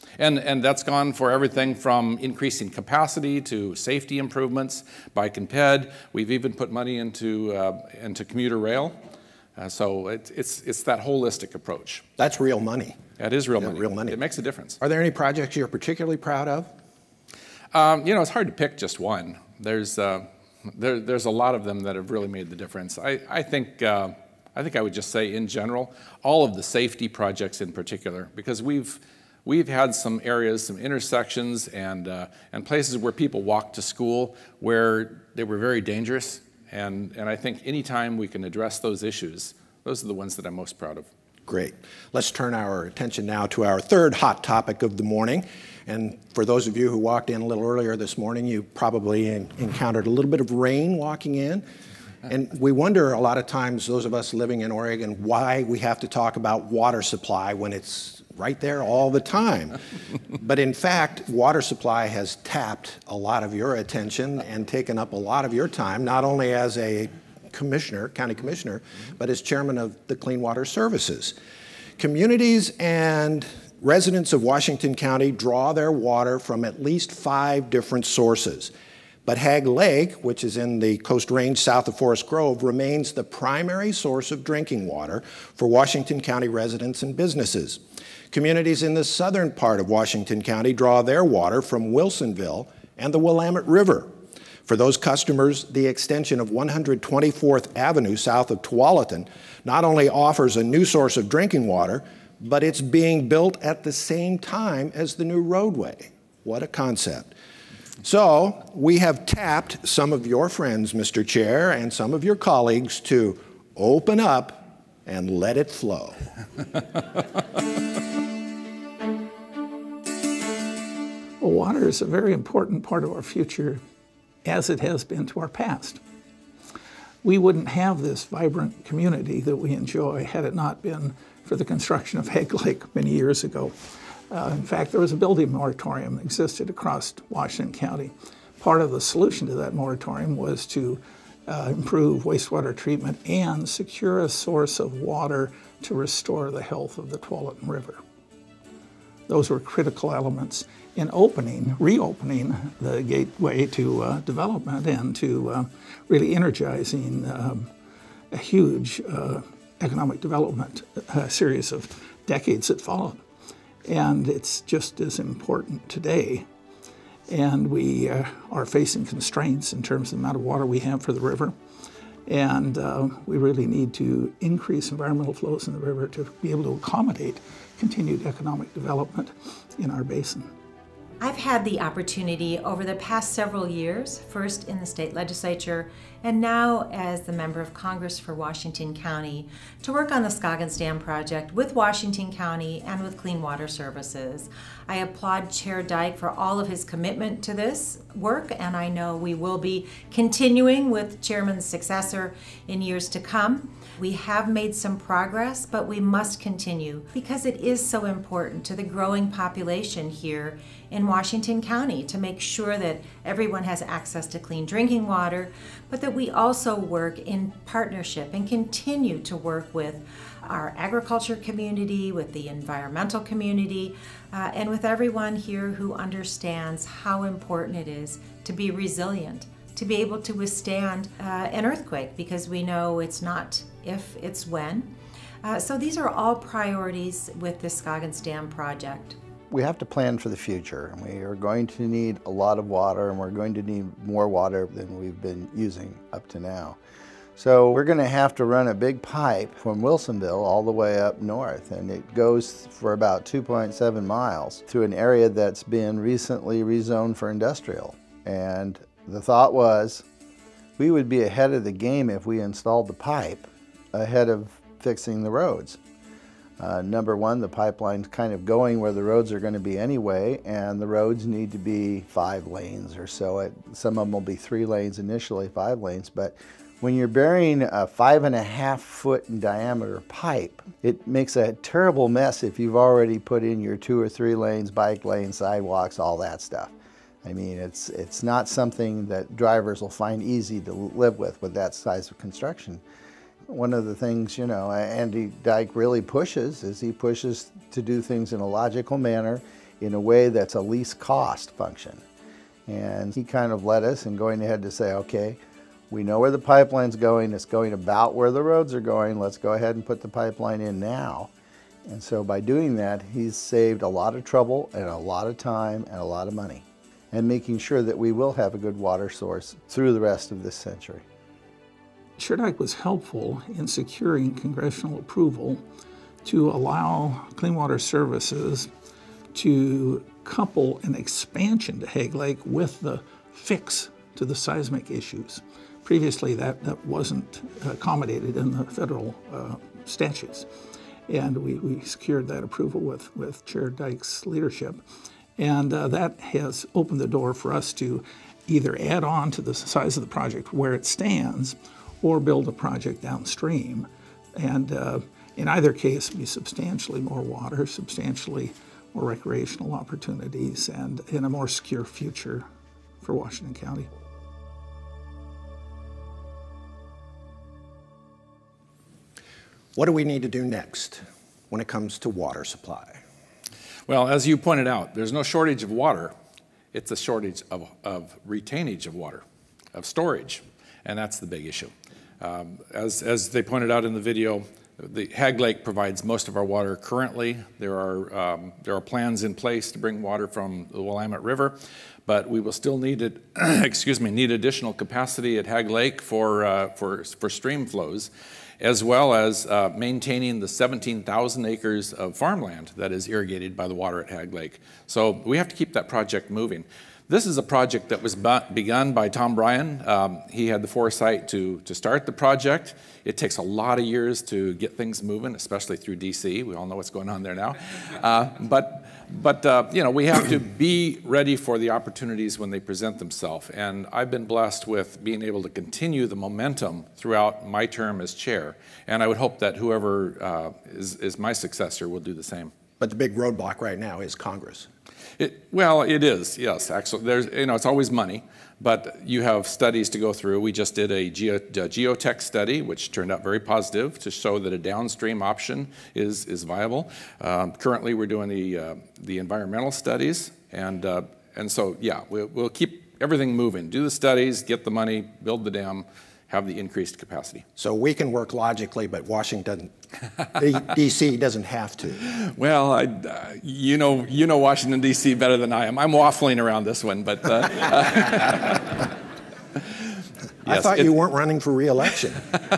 And that's gone for everything from increasing capacity to safety improvements, bike and ped. We've even put money into commuter rail. So it's that holistic approach. That's real money. That is real Yeah, money. real money. It makes a difference. Are there any projects you're particularly proud of? You know, it's hard to pick just one. There's a lot of them that have really made the difference. I think I would just say in general, all of the safety projects in particular, because we've had some areas, some intersections and places where people walk to school where they were very dangerous. And I think anytime we can address those issues, those are the ones that I'm most proud of. Great. Let's turn our attention now to our third hot topic of the morning. And for those of you who walked in a little earlier this morning, you probably encountered a little bit of rain walking in. And we wonder a lot of times, those of us living in Oregon, why we have to talk about water supply when it's right there all the time. But in fact, water supply has tapped a lot of your attention and taken up a lot of your time, not only as a commissioner, county commissioner, but as chairman of the Clean Water Services. Communities and residents of Washington County draw their water from at least 5 different sources. But Hagg Lake, which is in the Coast Range south of Forest Grove, remains the primary source of drinking water for Washington County residents and businesses. Communities in the southern part of Washington County draw their water from Wilsonville and the Willamette River. For those customers, the extension of 124th Avenue south of Tualatin not only offers a new source of drinking water, but it's being built at the same time as the new roadway. What a concept. So we have tapped some of your friends, Mr. Chair, and some of your colleagues to open up and let it flow. Well, water is a very important part of our future, as it has been to our past. We wouldn't have this vibrant community that we enjoy had it not been for the construction of Hagg Lake many years ago. In fact, there was a building moratorium that existed across Washington County. Part of the solution to that moratorium was to improve wastewater treatment and secure a source of water to restore the health of the Tualatin River. Those were critical elements in reopening the gateway to development and to really energizing a huge economic development series of decades that followed. And it's just as important today. And we are facing constraints in terms of the amount of water we have for the river. And we really need to increase environmental flows in the river to be able to accommodate continued economic development in our basin. I've had the opportunity over the past several years, first in the state legislature and now as the member of Congress for Washington County, to work on the Scoggins Dam project with Washington County and with Clean Water Services. I applaud Chair Duyck for all of his commitment to this work, and I know we will be continuing with Chairman's successor in years to come. We have made some progress, but we must continue because it is so important to the growing population here in Washington County to make sure that everyone has access to clean drinking water, but that we also work in partnership and continue to work with our agriculture community, with the environmental community, and with everyone here who understands how important it is to be resilient, to be able to withstand an earthquake, because we know it's not if, it's when. So these are all priorities with the Scoggins Dam project. We have to plan for the future. We are going to need a lot of water, and we're going to need more water than we've been using up to now. So we're going to have to run a big pipe from Wilsonville all the way up north, and it goes for about 2.7 miles through an area that's been recently rezoned for industrial. And the thought was we would be ahead of the game if we installed the pipe ahead of fixing the roads. Number one, the pipeline's kind of going where the roads are going to be anyway, and the roads need to be 5 lanes or so. Some of them will be 3 lanes initially, 5 lanes, but when you're burying a 5.5 foot in diameter pipe, it makes a terrible mess if you've already put in your 2 or 3 lanes, bike lanes, sidewalks, all that stuff. I mean, it's not something that drivers will find easy to live with that size of construction. One of the things, Andy Duyck really pushes is he pushes to do things in a logical manner in a way that's a least cost function. And he kind of led us in going ahead to say, okay, we know where the pipeline's going, it's going about where the roads are going, let's go ahead and put the pipeline in now. And so by doing that, he's saved a lot of trouble and a lot of time and a lot of money, and making sure that we will have a good water source through the rest of this century. Chair Duyck was helpful in securing congressional approval to allow Clean Water Services to couple an expansion to Hague Lake with the fix to the seismic issues. Previously, that wasn't accommodated in the federal statutes. And we secured that approval with Chair Duyck's leadership. And that has opened the door for us to either add on to the size of the project where it stands or build a project downstream. And in either case, be substantially more water, substantially more recreational opportunities, and in a more secure future for Washington County. What do we need to do next when it comes to water supply? Well, as you pointed out, there's no shortage of water. It's a shortage of retainage of water, of storage, and that's the big issue. As they pointed out in the video, the Hague Lake provides most of our water currently. There are plans in place to bring water from the Willamette River, but we will still need need additional capacity at Hague Lake for stream flows, as well as maintaining the 17,000 acres of farmland that is irrigated by the water at Hague Lake. So we have to keep that project moving. This is a project that was begun by Tom Bryan. He had the foresight to start the project. It takes a lot of years to get things moving, especially through DC. We all know what's going on there now. But you know, we have to be ready for the opportunities when they present themselves. And I've been blessed with being able to continue the momentum throughout my term as chair. And I would hope that whoever is my successor will do the same. But the big roadblock right now is Congress. Well, it is, yes. Actually, it's always money, but you have studies to go through. We just did a geotech study, which turned out very positive to show that a downstream option is viable. Currently, we're doing the environmental studies, and so yeah, we'll keep everything moving. Do the studies, get the money, build the dam, have the increased capacity. So we can work logically, but Washington, DC doesn't have to. Well, you know Washington, D.C. better than I am. I'm waffling around this one, but... I thought you weren't running for re-election.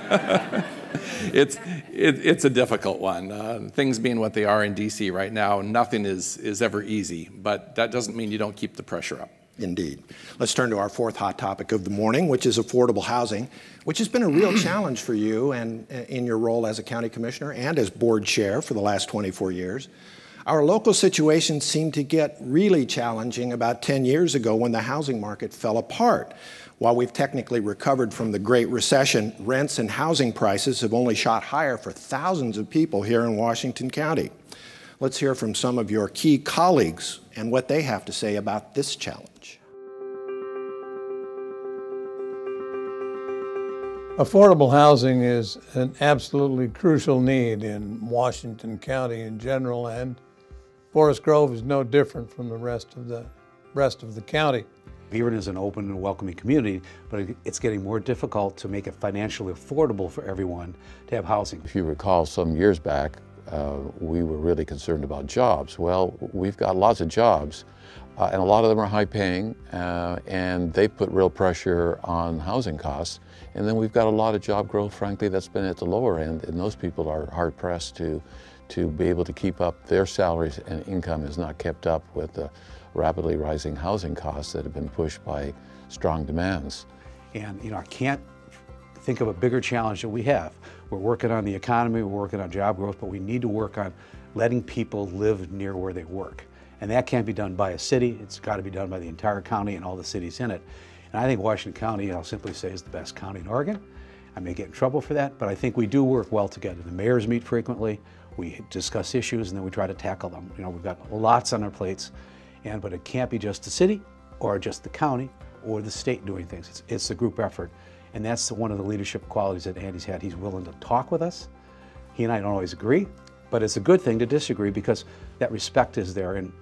It's a difficult one. Things being what they are in D.C. right now, nothing is ever easy, but that doesn't mean you don't keep the pressure up. Indeed. Let's turn to our fourth hot topic of the morning, which is affordable housing, which has been a real challenge for you and in your role as a county commissioner and as board chair for the last 24 years. Our local situation seemed to get really challenging about 10 years ago when the housing market fell apart. While we've technically recovered from the Great Recession, rents and housing prices have only shot higher for thousands of people here in Washington County. Let's hear from some of your key colleagues and what they have to say about this challenge. Affordable housing is an absolutely crucial need in Washington County in general, and Forest Grove is no different from the rest of the county. Beaverton is an open and welcoming community, but it's getting more difficult to make it financially affordable for everyone to have housing. If you recall, some years back, we were really concerned about jobs. Well, we've got lots of jobs, and a lot of them are high paying, and they put real pressure on housing costs. And then we've got a lot of job growth, frankly, that's been at the lower end, and those people are hard pressed to be able to keep up their salaries, and income is not kept up with the rapidly rising housing costs that have been pushed by strong demands. And I can't think of a bigger challenge that we have. We're working on the economy, we're working on job growth, but we need to work on letting people live near where they work. And that can't be done by a city, it's got to be done by the entire county and all the cities in it. And I think Washington County, I'll simply say, is the best county in Oregon. I may get in trouble for that, but I think we do work well together. The mayors meet frequently, we discuss issues, and then we try to tackle them. We've got lots on our plates, but it can't be just the city, or just the county, or the state doing things. It's a group effort. And that's one of the leadership qualities that Andy's had. He's willing to talk with us. He and I don't always agree, but it's a good thing to disagree because that respect is there. And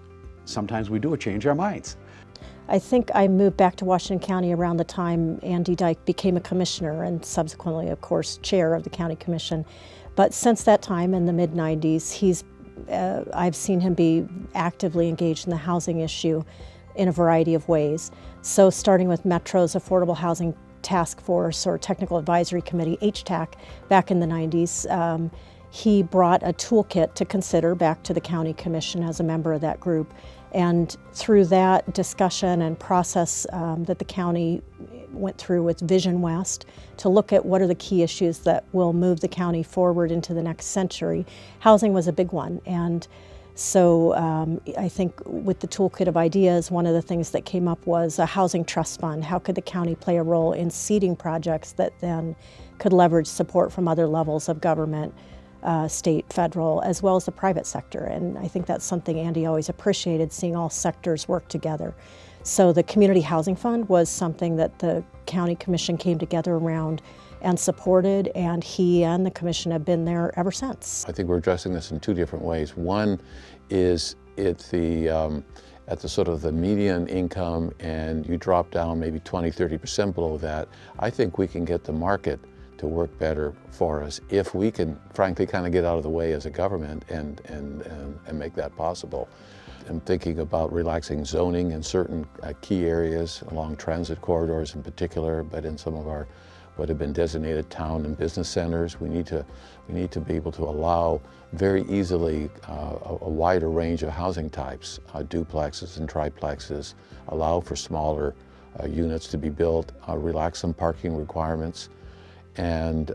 sometimes we do change our minds. I think I moved back to Washington County around the time Andy Duyck became a commissioner and subsequently, of course, chair of the county commission. But since that time, in the mid-90s, I've seen him be actively engaged in the housing issue in a variety of ways. So starting with Metro's Affordable Housing Task Force or Technical Advisory Committee, HTAC, back in the 90s, he brought a toolkit to consider back to the county commission as a member of that group. And through that discussion and process that the county went through with Vision West to look at what are the key issues that will move the county forward into the next century, housing was a big one. And so I think with the toolkit of ideas, one of the things that came up was a housing trust fund. How could the county play a role in seeding projects that then could leverage support from other levels of government, state, federal, as well as the private sector. And I think that's something Andy always appreciated, seeing all sectors work together. So the Community Housing Fund was something that the County Commission came together around and supported, and he and the Commission have been there ever since. I think we're addressing this in two different ways. One is at the sort of the median income, and you drop down maybe 20–30% below that. I think we can get the market to work better for us if we can, frankly, kind of get out of the way as a government and make that possible. I'm thinking about relaxing zoning in certain key areas along transit corridors in particular, but in some of our what have been designated town and business centers, we need to be able to allow very easily a wider range of housing types, duplexes and triplexes, allow for smaller units to be built, relax some parking requirements, and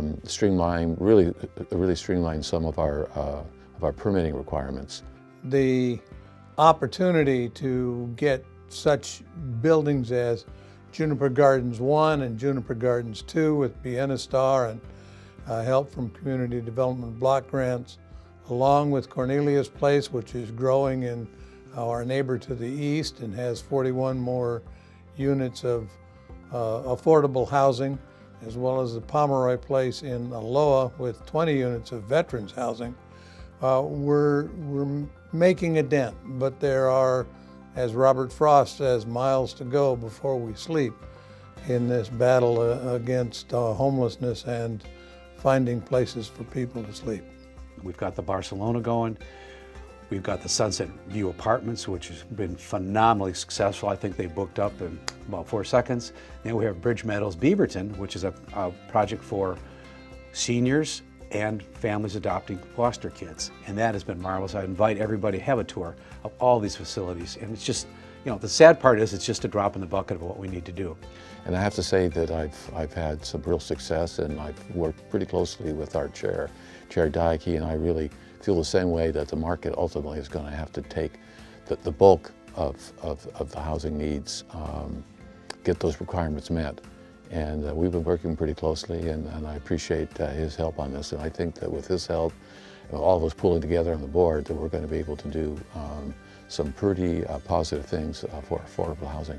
really streamline some of our permitting requirements. The opportunity to get such buildings as Juniper Gardens 1 and Juniper Gardens 2 with Vienna Star and help from community development block grants, along with Cornelius Place, which is growing in our neighbor to the east and has 41 more units of affordable housing, as well as the Pomeroy Place in Aloha with 20 units of veterans housing. We're making a dent, but there are, as Robert Frost says, miles to go before we sleep in this battle against homelessness and finding places for people to sleep. We've got the Barcelona going. We've got the Sunset View Apartments, which has been phenomenally successful. I think they booked up in about 4 seconds. Then we have Bridge Meadows Beaverton, which is a project for seniors and families adopting foster kids. And that has been marvelous. I invite everybody to have a tour of all these facilities. And it's just, the sad part is it's just a drop in the bucket of what we need to do. And I have to say that I've had some real success, and I've worked pretty closely with our Chair Duyck, and I really feel the same way that the market ultimately is going to have to take the bulk of the housing needs, get those requirements met. And we've been working pretty closely, and I appreciate his help on this. And I think that with his help, all of us pulling together on the board, that we're going to be able to do some pretty positive things for affordable housing.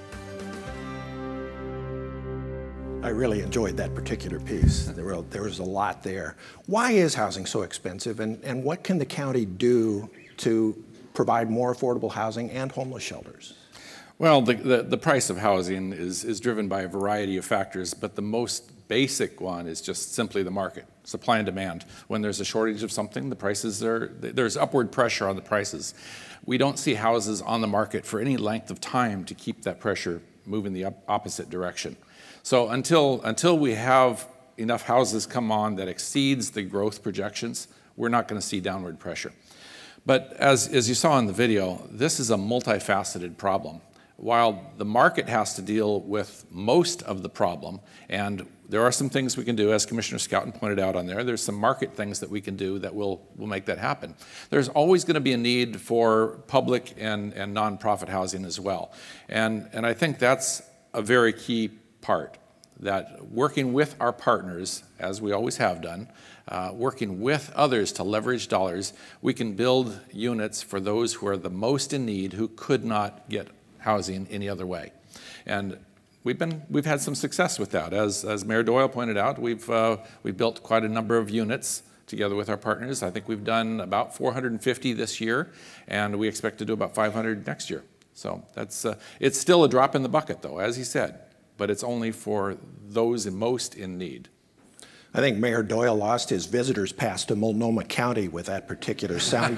I really enjoyed that particular piece. There was a lot there. Why is housing so expensive, and what can the county do to provide more affordable housing and homeless shelters? Well, the price of housing is driven by a variety of factors, but the most basic one is just simply the market, supply and demand. When there's a shortage of something, there's upward pressure on the prices. We don't see houses on the market for any length of time to keep that pressure moving the opposite direction. So until we have enough houses come on that exceeds the growth projections, we're not going to see downward pressure. But as you saw in the video, this is a multifaceted problem. While the market has to deal with most of the problem, and there are some things we can do, as Commissioner Scouten pointed out on there's some market things that we can do that will make that happen. There's always going to be a need for public and nonprofit housing as well. And I think that's a very key part, that working with our partners, as we always have done, working with others to leverage dollars, we can build units for those who are the most in need, who could not get housing any other way. And we've had some success with that. As Mayor Doyle pointed out, we've built quite a number of units together with our partners. I think we've done about 450 this year, and we expect to do about 500 next year. So that's, it's still a drop in the bucket, though, as he said, but it's only for those most in need. I think Mayor Doyle lost his visitors pass to Multnomah County with that particular sound.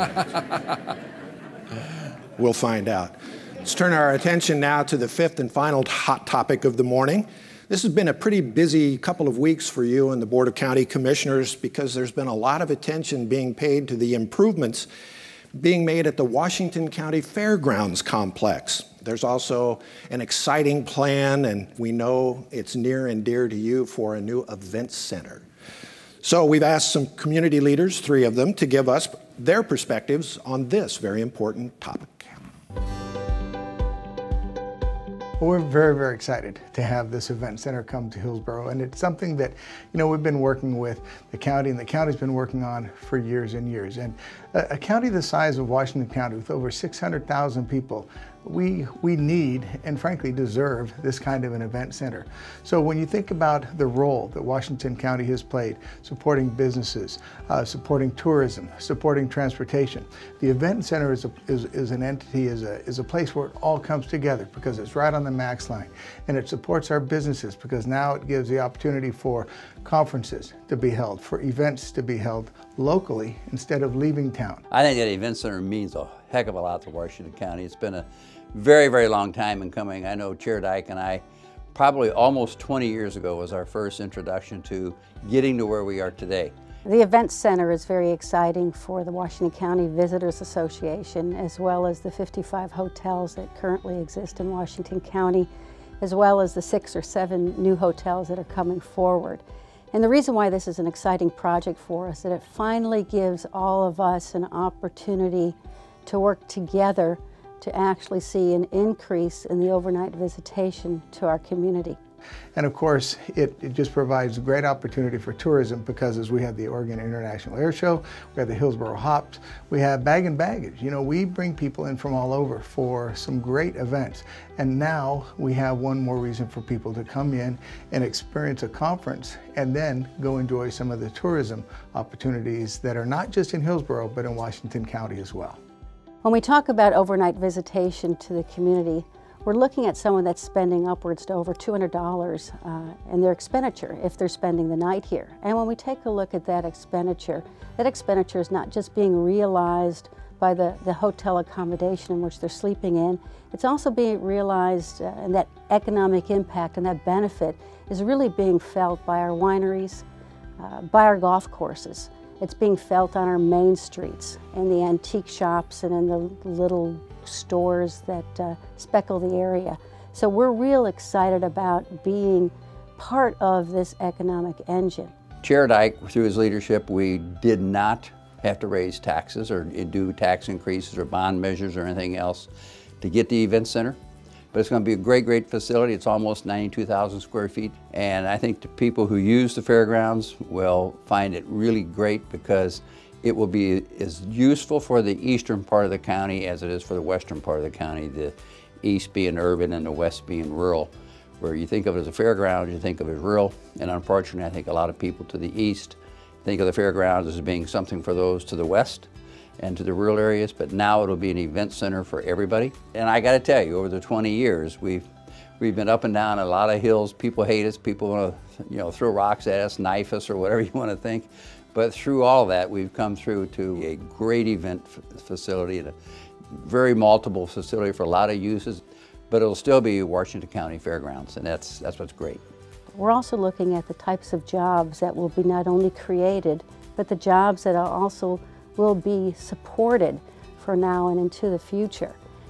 We'll find out. Let's turn our attention now to the fifth and final hot topic of the morning. This has been a pretty busy couple of weeks for you and the Board of County Commissioners because there's been a lot of attention being paid to the improvements being made at the Washington County Fairgrounds complex. There's also an exciting plan, and we know it's near and dear to you, for a new event center. So we've asked some community leaders, 3 of them, to give us their perspectives on this very important topic. Well, we're very, very excited to have this event center come to Hillsborough, and it's something that, you know, we've been working with the county, and the county's been working on for years and years. And a county the size of Washington County, with over 600,000 people, we need and frankly deserve this kind of an event center. So when you think about the role that Washington County has played supporting businesses, supporting tourism, supporting transportation, the event center is an entity, is a place where it all comes together because it's right on the max line, and it supports our businesses because now it gives the opportunity for conferences to be held, for events to be held locally instead of leaving town. I think that event center means a heck of a lot to Washington County. It's been a very, very long time in coming. I know Chair Duyck and I, probably almost 20 years ago, was our first introduction to getting to where we are today. The event center is very exciting for the Washington County Visitors Association, as well as the 55 hotels that currently exist in Washington County, as well as the 6 or 7 new hotels that are coming forward. And the reason why this is an exciting project for us is that it finally gives all of us an opportunity to work together to actually see an increase in the overnight visitation to our community. And of course, it just provides a great opportunity for tourism because as we have the Oregon International Air Show, we have the Hillsborough Hops, we have Bag and Baggage. You know, we bring people in from all over for some great events. And now we have one more reason for people to come in and experience a conference and then go enjoy some of the tourism opportunities that are not just in Hillsborough, but in Washington County as well. When we talk about overnight visitation to the community, we're looking at someone that's spending upwards to over $200 in their expenditure if they're spending the night here. And when we take a look at that expenditure is not just being realized by the hotel accommodation in which they're sleeping in, it's also being realized, and that economic impact and that benefit is really being felt by our wineries, by our golf courses. It's being felt on our main streets, in the antique shops and in the little stores that speckle the area. So we're real excited about being part of this economic engine. Chair Duyck, through his leadership, we did not have to raise taxes or do tax increases or bond measures or anything else to get the event center. But it's going to be a great, great facility. It's almost 92,000 square feet. And I think the people who use the fairgrounds will find it really great because it will be as useful for the eastern part of the county as it is for the western part of the county, the east being urban and the west being rural. Where you think of it as a fairground, you think of it as rural. And unfortunately, I think a lot of people to the east think of the fairgrounds as being something for those to the west and to the rural areas, but now it'll be an event center for everybody. And I gotta tell you, over the 20 years, we've been up and down a lot of hills. People hate us, people wanna throw rocks at us, knife us, or whatever you wanna think. But through all that, we've come through to a great event facility, and a very multiple facility for a lot of uses, but it'll still be Washington County Fairgrounds, and that's what's great. We're also looking at the types of jobs that will be not only created, but the jobs that are also will be supported for now and into the future.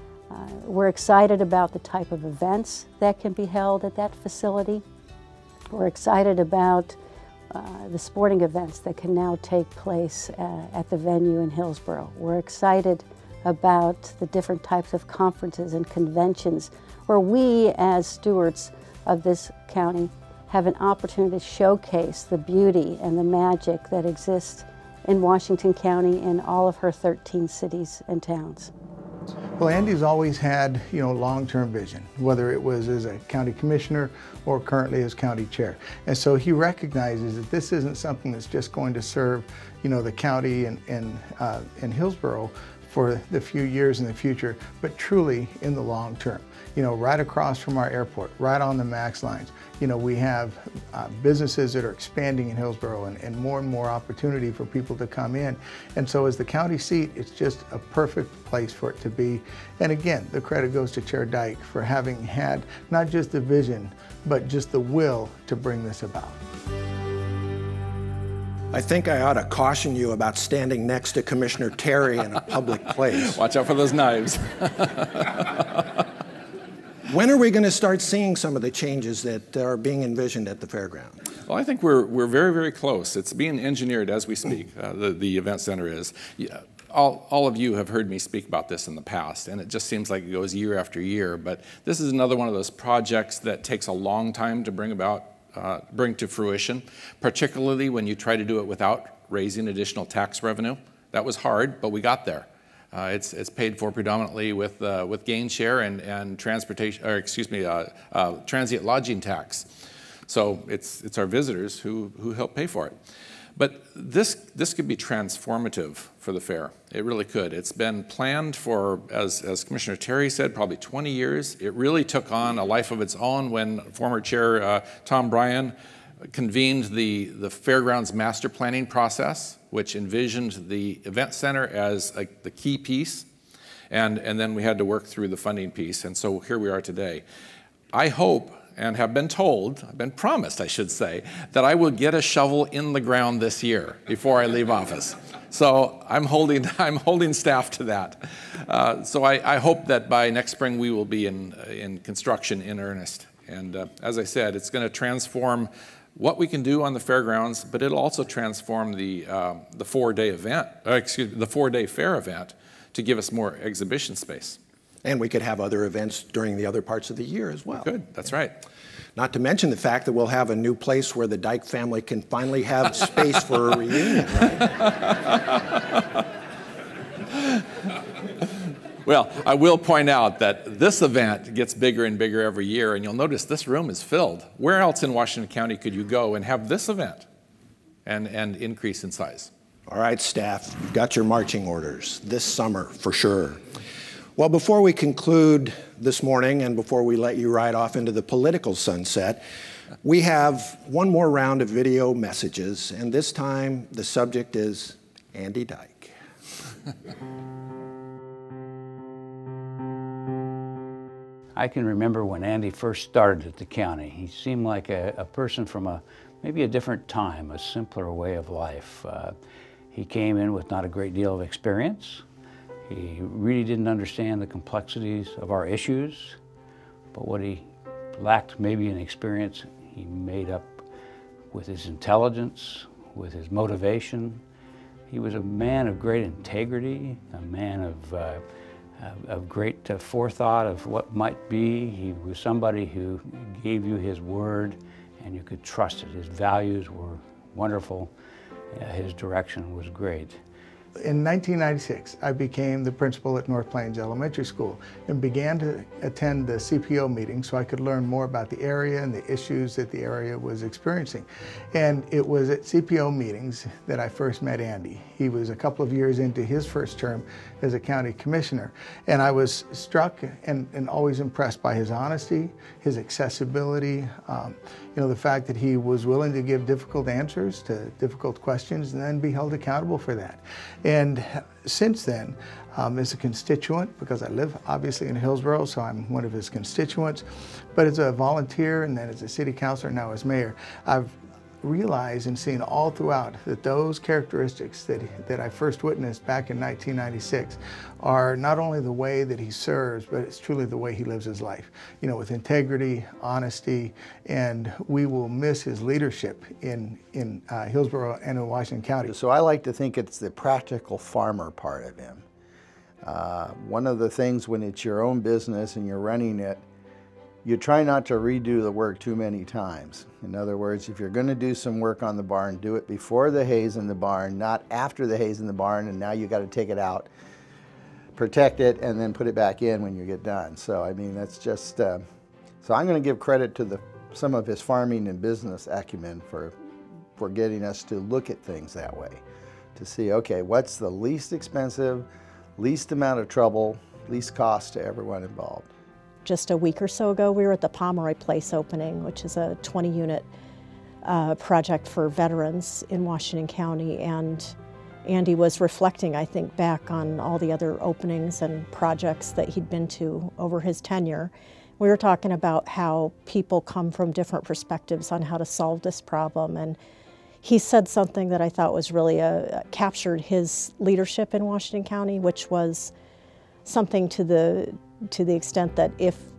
We're excited about the type of events that can be held at that facility. We're excited about the sporting events that can now take place at the venue in Hillsborough. We're excited about the different types of conferences and conventions where we, as stewards of this county, have an opportunity to showcase the beauty and the magic that exists in Washington County and all of her 13 cities and towns. Well, Andy's always had, long-term vision, whether it was as a county commissioner or currently as county chair. And so he recognizes that this isn't something that's just going to serve, the county and Hillsborough for the few years in the future, but truly in the long term. Right across from our airport, right on the MAX lines, we have businesses that are expanding in Hillsborough and more opportunity for people to come in. And so as the county seat, it's just a perfect place for it to be. And again, the credit goes to Chair Duyck for having had not just the vision, but just the will to bring this about. I think I ought to caution you about standing next to Commissioner Terry in a public place. Watch out for those knives. When are we going to start seeing some of the changes that are being envisioned at the fairground? Well, I think we're very close. It's being engineered as we speak. The event center is. All of you have heard me speak about this in the past, and it just seems like it goes year after year. But this is another one of those projects that takes a long time to bring to fruition, particularly when you try to do it without raising additional tax revenue. That was hard, but we got there. It's paid for predominantly with gain share and transportation, or excuse me, transient lodging tax. So it's our visitors who help pay for it. But this could be transformative for the fair. It really could. It's been planned for, as Commissioner Terry said, probably 20 years. It really took on a life of its own when former Chair Tom Bryan convened the Fairgrounds master planning process, which envisioned the event center as the key piece, and then we had to work through the funding piece, and so here we are today. I hope, and have been told, I've been promised, I should say, that I will get a shovel in the ground this year before I leave office. So I'm holding staff to that. So I hope that by next spring we will be in construction in earnest. And as I said, it's going to transform what we can do on the fairgrounds, but it'll also transform the 4-day event, the 4-day fair event, to give us more exhibition space. And we could have other events during the other parts of the year as well. We could, that's right. Not to mention the fact that we'll have a new place where the Duyck family can finally have space for a reunion, right? Well, I will point out that this event gets bigger and bigger every year, and you'll notice this room is filled. Where else in Washington County could you go and have this event and increase in size? All right, staff, you've got your marching orders this summer for sure. Well, before we conclude this morning and before we let you ride off into the political sunset, we have one more round of video messages, and this time the subject is Andy Duyck. I can remember when Andy first started at the county. He seemed like a person from maybe a different time, a simpler way of life. He came in with not a great deal of experience. He really didn't understand the complexities of our issues, but what he lacked maybe in experience, he made up with his intelligence, with his motivation. He was a man of great integrity, a man of great forethought of what might be. He was somebody who gave you his word and you could trust it. His values were wonderful. His direction was great. In 1996, I became the principal at North Plains Elementary School and began to attend the CPO meetings so I could learn more about the area and the issues that the area was experiencing. And it was at CPO meetings that I first met Andy. He was a couple of years into his first term as a county commissioner. And I was struck and always impressed by his honesty, his accessibility, the fact that he was willing to give difficult answers to difficult questions and then be held accountable for that. And since then, as a constituent, because I live obviously in Hillsborough, so I'm one of his constituents, but as a volunteer and then as a city councilor, now as mayor, I've realized and seen all throughout that those characteristics that I first witnessed back in 1996 are not only the way that he serves, but it's truly the way he lives his life, with integrity, honesty, and we will miss his leadership in Hillsborough and in Washington County. So I like to think it's the practical farmer part of him. One of the things when it's your own business and you're running it, you try not to redo the work too many times. In other words, if you're going to do some work on the barn, do it before the hay's in the barn, not after the hay's in the barn and now you got to take it out. protect it, and then put it back in when you get done. So I mean, that's just, so I'm going to give credit to some of his farming and business acumen for getting us to look at things that way, to see, okay, what's the least expensive, least amount of trouble, least cost to everyone involved. Just a week or so ago, we were at the Pomeroy Place opening, which is a 20-unit project for veterans in Washington County, and Andy was reflecting, I think, back on all the other openings and projects that he'd been to over his tenure. We were talking about how people come from different perspectives on how to solve this problem, and he said something that I thought was really captured his leadership in Washington County, which was something to the extent that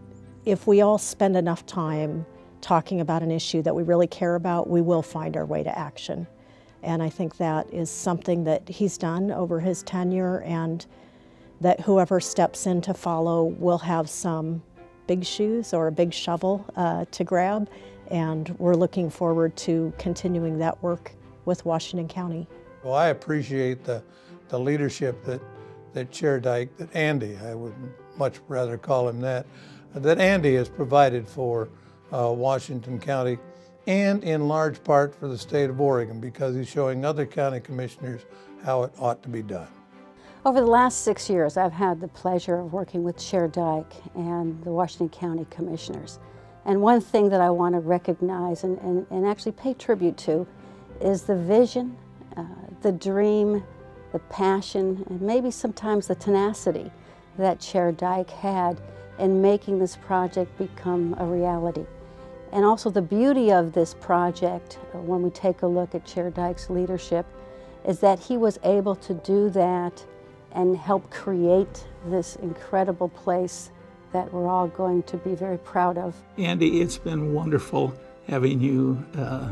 if we all spend enough time talking about an issue that we really care about, we will find our way to action. And I think that is something that he's done over his tenure, and that whoever steps in to follow will have some big shoes or a big shovel to grab. And we're looking forward to continuing that work with Washington County. Well, I appreciate the leadership that Chair Duyck, that Andy, I would much rather call him that Andy has provided for Washington County, and in large part for the state of Oregon, because he's showing other county commissioners how it ought to be done. Over the last 6 years, I've had the pleasure of working with Chair Duyck and the Washington County Commissioners. And one thing that I want to recognize and actually pay tribute to is the vision, the dream, the passion, and maybe sometimes the tenacity that Chair Duyck had in making this project become a reality. And also the beauty of this project, when we take a look at Chair Duyck's leadership, is that he was able to do that and help create this incredible place that we're all going to be very proud of. Andy, it's been wonderful having you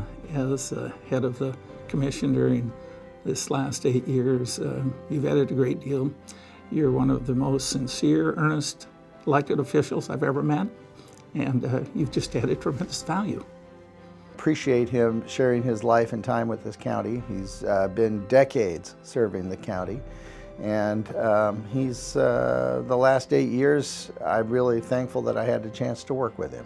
as head of the commission during this last 8 years. You've added a great deal. You're one of the most sincere, earnest elected officials I've ever met, and you've just added tremendous value. Appreciate him sharing his life and time with this county. He's been decades serving the county. And he's, the last 8 years, I'm really thankful that I had the chance to work with him.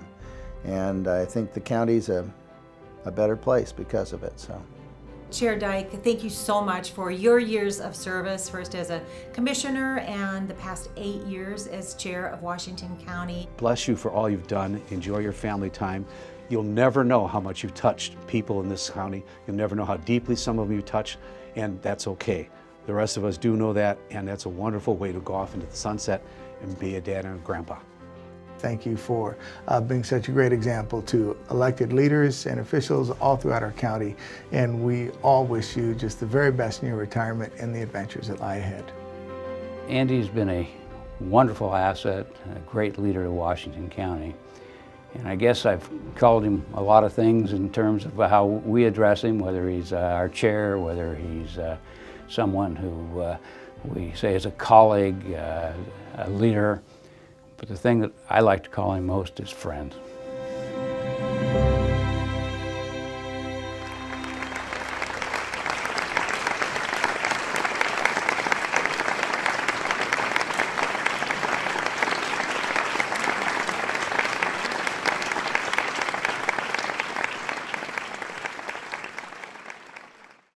And I think the county's a better place because of it. So, Chair Duyck, thank you so much for your years of service, first as a commissioner and the past 8 years as chair of Washington County. Bless you for all you've done. Enjoy your family time. You'll never know how much you've touched people in this county. You'll never know how deeply some of them you touch, and that's okay. The rest of us do know that, and that's a wonderful way to go off into the sunset and be a dad and a grandpa. Thank you for being such a great example to elected leaders and officials all throughout our county. And we all wish you just the very best in your retirement and the adventures that lie ahead. Andy's been a wonderful asset, a great leader to Washington County. And I guess I've called him a lot of things in terms of how we address him, whether he's our chair, whether he's someone who we say is a colleague, a leader. But the thing that I like to call him most is friend.